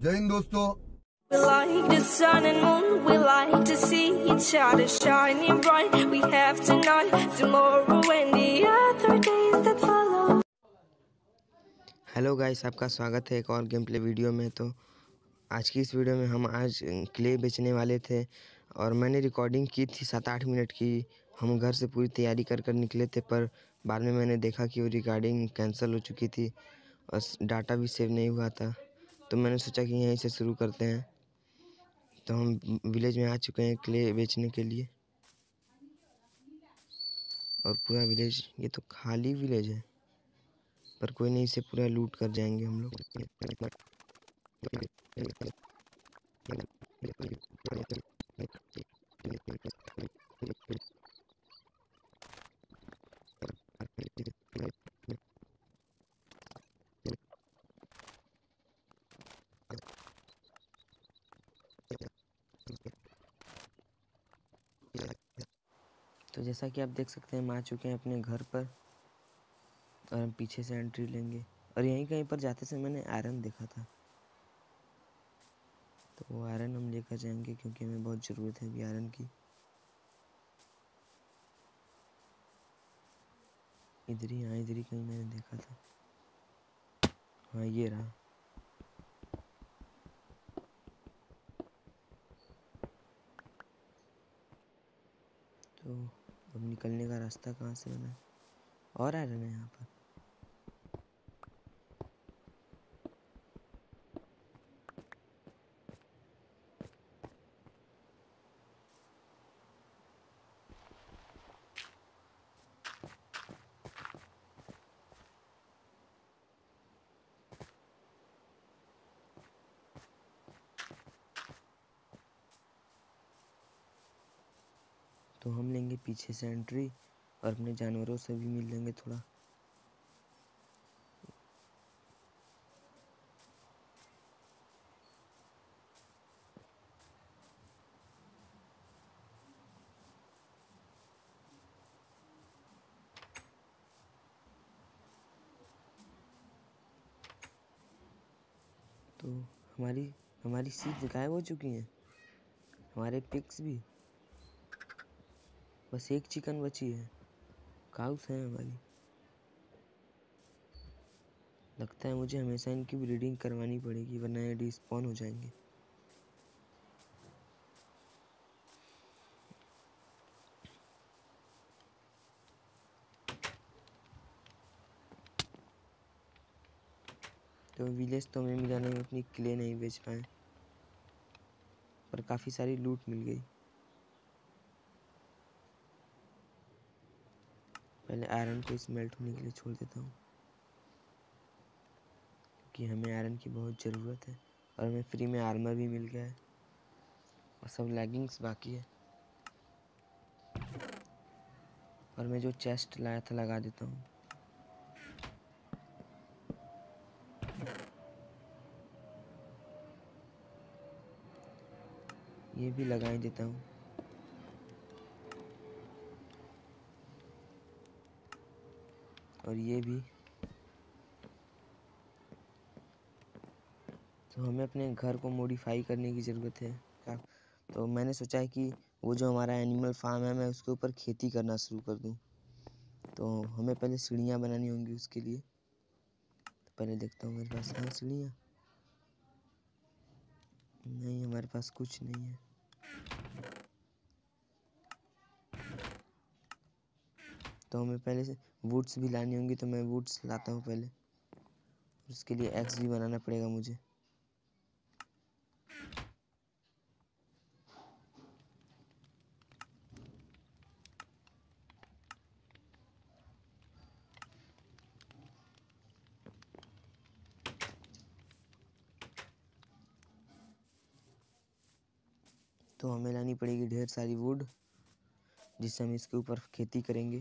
जय हिंद दोस्तों। We like the sun and moon, we like to see each other shining bright. We have tonight, tomorrow and the other days that follow. Hello guys, आपका स्वागत है एक और game play video में। तो आज की इस वीडियो में हम आज क्ले बेचने वाले थे और मैंने रिकॉर्डिंग की थी 7-8 मिनट की। हम घर से पूरी तैयारी कर कर निकले थे, पर बाद में मैंने देखा कि वो रिकॉर्डिंग कैंसिल हो चुकी थी और डाटा भी सेव नहीं हुआ था। तो मैंने सोचा कि यहीं से शुरू करते हैं। तो हम विलेज में आ चुके हैं क्ले बेचने के लिए और पूरा विलेज, ये तो खाली विलेज है, पर कोई नहीं, इसे पूरा लूट कर जाएंगे हम लोग। तो जैसा कि आप देख सकते हैं, हम आ चुके हैं अपने घर पर और हम पीछे से एंट्री लेंगे। और यहीं कहीं पर जाते समय मैंने आयरन देखा था, तो वो आयरन हम लेकर जाएंगे क्योंकि हमें बहुत ज़रूरत है अभी आयरन की। इधर ही, हाँ इधर ही कहीं मैंने देखा था। हाँ ये रहा। तो अब निकलने का रास्ता कहाँ से बना है? और आयरन है यहाँ पर। तो हम लेंगे पीछे से एंट्री और अपने जानवरों से भी मिल लेंगे थोड़ा। तो हमारी सीट गायब हो चुकी हैं, हमारे पिक्स भी। बस एक चिकन बची है। काउस है हमारी। लगता है मुझे हमेशा इनकी ब्रीडिंग करवानी पड़ेगी, वरना ये डिस्पॉन हो जाएंगे। तो विलेज तो हमें मिला नहीं, अपनी क्ले नहीं बेच पाए, पर काफ़ी सारी लूट मिल गई। पहले आयरन को स्मेल्ट होने के लिए छोड़ देता हूँ क्योंकि हमें आयरन की बहुत ज़रूरत है। और हमें फ्री में आर्मर भी मिल गया है और सब लैगिंग्स बाकी है। और मैं जो चेस्ट लाया था लगा देता हूँ। ये भी लगा ही देता हूँ। और ये भी। तो हमें अपने घर को मॉडिफाई करने की ज़रूरत है क्या? तो मैंने सोचा है कि वो जो हमारा एनिमल फार्म है, मैं उसके ऊपर खेती करना शुरू कर दूँ। तो हमें पहले सीढ़ियाँ बनानी होंगी उसके लिए। तो पहले देखता हूँ मेरे पास है सीढ़ियाँ। नहीं, हमारे पास कुछ नहीं है। तो हमें पहले से वुड्स भी लानी होंगी, तो मैं वुड्स लाता हूँ पहले। उसके लिए एक्स भी बनाना पड़ेगा मुझे। तो हमें लानी पड़ेगी ढेर सारी वुड, जिससे हम इसके ऊपर खेती करेंगे।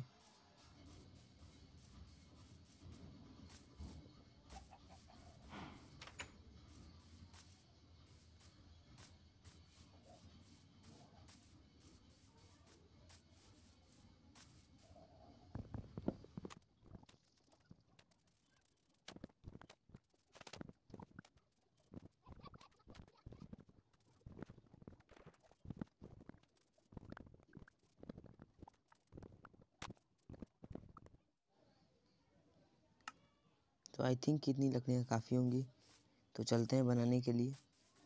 तो आई थिंक कितनी लकड़ियाँ काफ़ी होंगी, तो चलते हैं बनाने के लिए।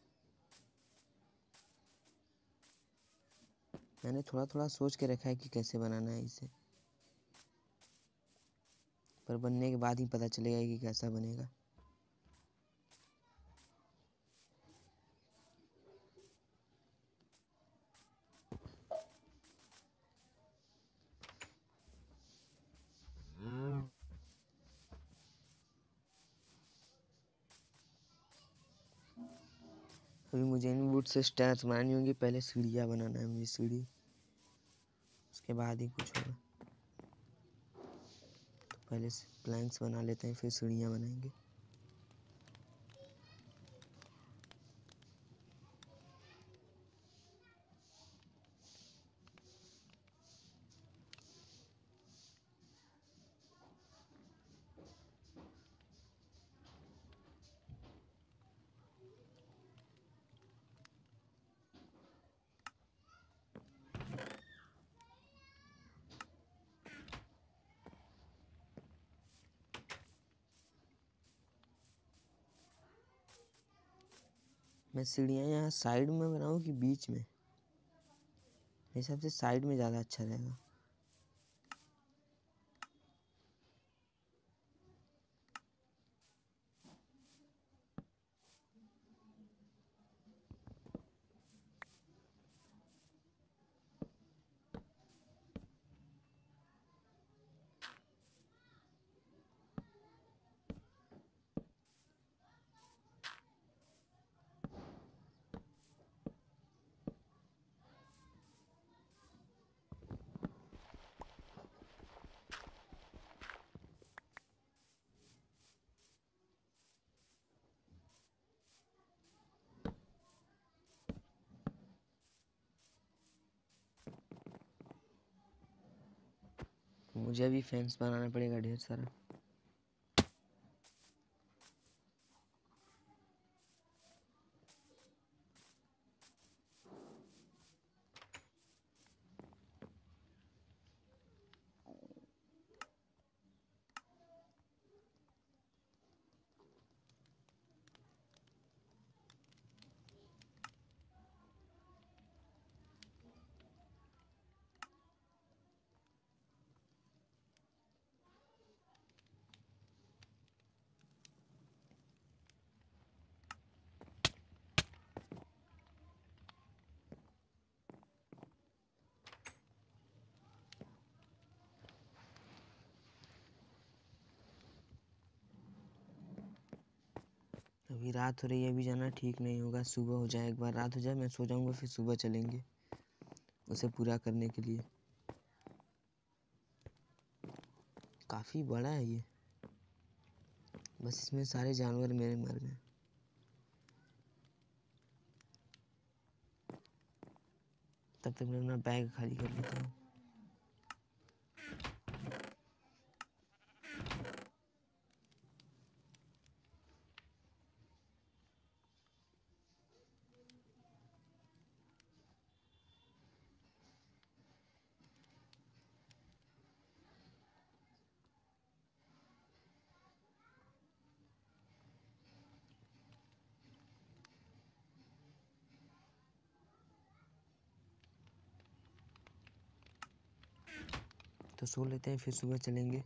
मैंने थोड़ा थोड़ा सोच के रखा है कि कैसे बनाना है इसे, पर बनने के बाद ही पता चलेगा कि कैसा बनेगा। अभी मुझे इन वुड से स्टैर्स बनानी होंगी। पहले सीढ़ियाँ बनाना है मुझे, सीढ़ी, उसके बाद ही कुछ होगा। तो पहले प्लैंक्स बना लेते हैं, फिर सीढ़ियाँ बनाएंगे। मैं सीढ़ियाँ यहाँ साइड में बनाऊँ कि बीच में? मेरे हिसाब से साइड में ज़्यादा अच्छा रहेगा। मुझे अभी फेंस बनाना पड़ेगा ढेर सारा। अभी रात हो रही है, अभी जाना ठीक नहीं होगा। सुबह हो जाए, एक बार रात हो जाए, मैं सो जाऊंगा, फिर सुबह चलेंगे उसे पूरा करने के लिए। काफ़ी बड़ा है ये, बस इसमें सारे जानवर मेरे मर गए। तब तक मैं अपना बैग खाली कर लेता हूँ। तो सो लेते हैं, फिर सुबह चलेंगे।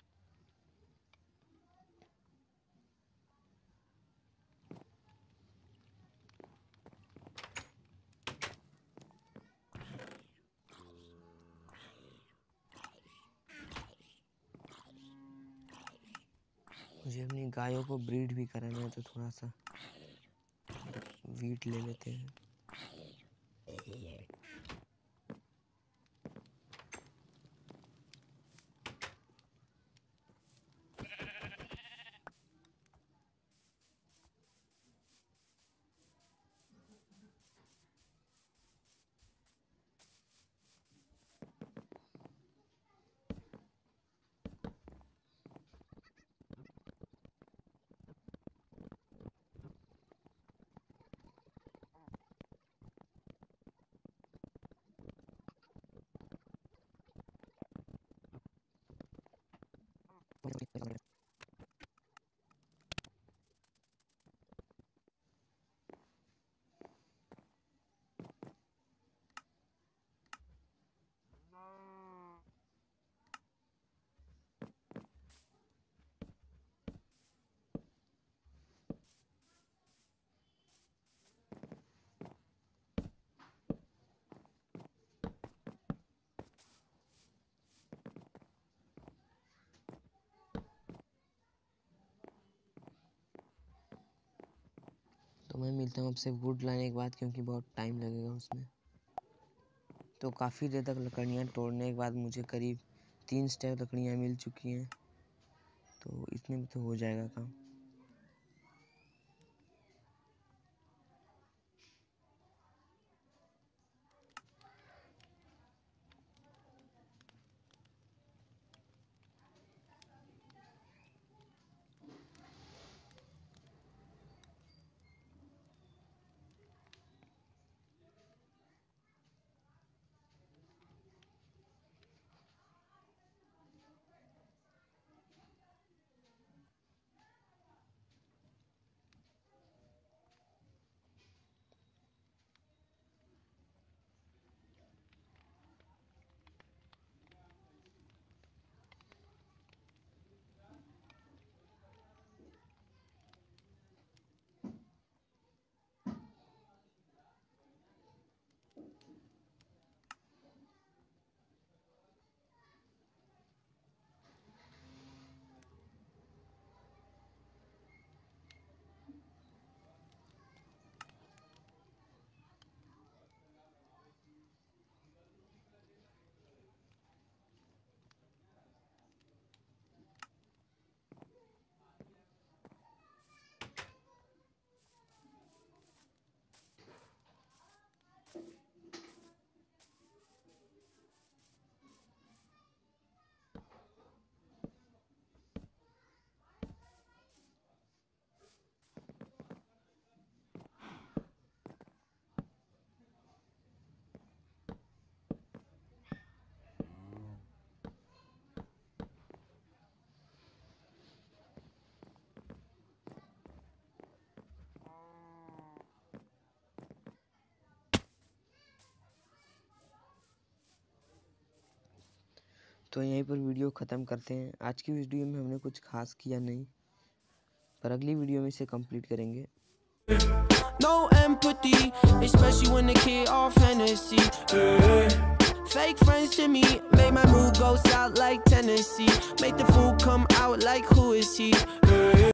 मुझे अपनी गायों को ब्रीड भी कराना है, तो थोड़ा सा वीट ले लेते हैं। मिलता हूँ आपसे वुड लाने के बाद, क्योंकि बहुत टाइम लगेगा उसमें। तो काफ़ी देर तक लकड़ियाँ तोड़ने के बाद मुझे करीब 3 स्टैक लकड़ियाँ मिल चुकी हैं, तो इतने में तो हो जाएगा काम। तो यहीं पर वीडियो ख़त्म करते हैं। आज की वीडियो में हमने कुछ खास किया नहीं, पर अगली वीडियो में इसे कंप्लीट करेंगे। No empathy, especially when the kid off Hennessy. Fake friends to me, make my mood go south like Tennessee. Make the fool come out like who is he?